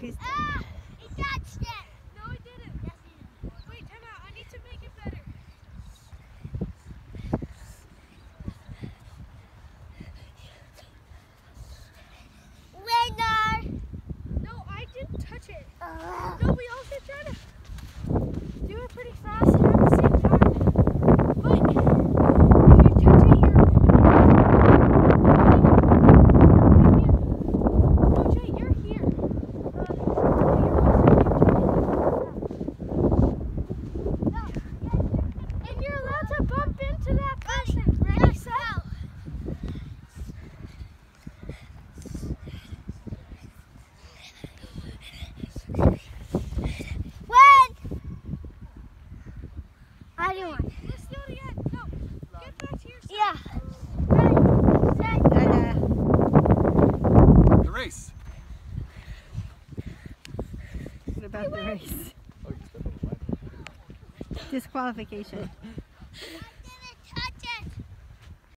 Focus. He touched it. No, he didn't. Yes, he did. Wait, time out. I need to make it better. Winner. No, I didn't touch it. No, we all should try to do it pretty fast and at the same time. But if you touch it, you're no, Jay, you're here. And you're allowed to bump into that person. Ready, set. I do one. Let's do it again. No, get back to your side. Yeah. Ready, set. The race. What about the race? Disqualification.